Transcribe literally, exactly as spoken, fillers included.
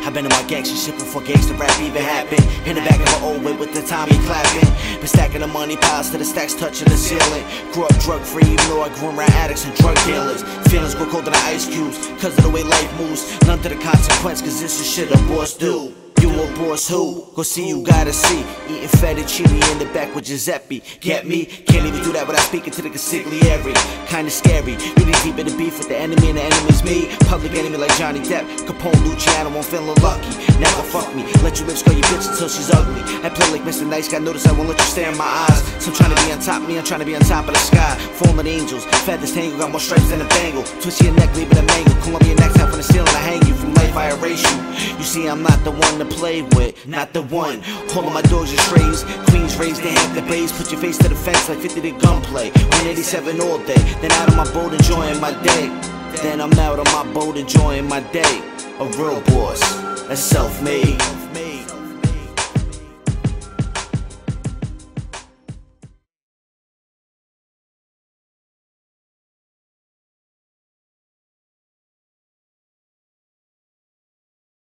I've been in my gangsta shit before gangsta rap even happened. In the back of an old whip with the Tommy clapping. Been stacking the money piles to the stacks touching the ceiling. Grew up drug free even though I grew around addicts and drug dealers. Feelings grow colder than ice cubes cause of the way life moves. None to the consequence cause this is shit a boss do. You a boss who? Go see you gotta see. Eating fettuccine in the back with Giuseppe. Get me? Can't even do that without speaking to the consigliere. Kinda scary. Really deep in the beef with the enemy and the enemy's me. Public enemy like Johnny Depp. Capone, Luciano, I'm feeling lucky. Never fuck me. Let you lips go your bitch until she's ugly. I play like Mister Nice Guy. Notice I won't let you stare in my eyes. So I'm trying to be on top of me. I'm trying to be on top of the sky. Fallen angels. Feathers tangle. Got more stripes than a bangle. Twist your neck, leave it a mangle. Colombian next time from the ceiling. I hang you from life. I erase you. You see, I'm not the one to play with, not the one. All of my dogs are strays, queens raised they have the bass. Put your face to the fence like fifty to gunplay. one eighty-seven all day, then out on my boat enjoying my day. Then I'm out on my boat enjoying my day. A real boss, that's self-made.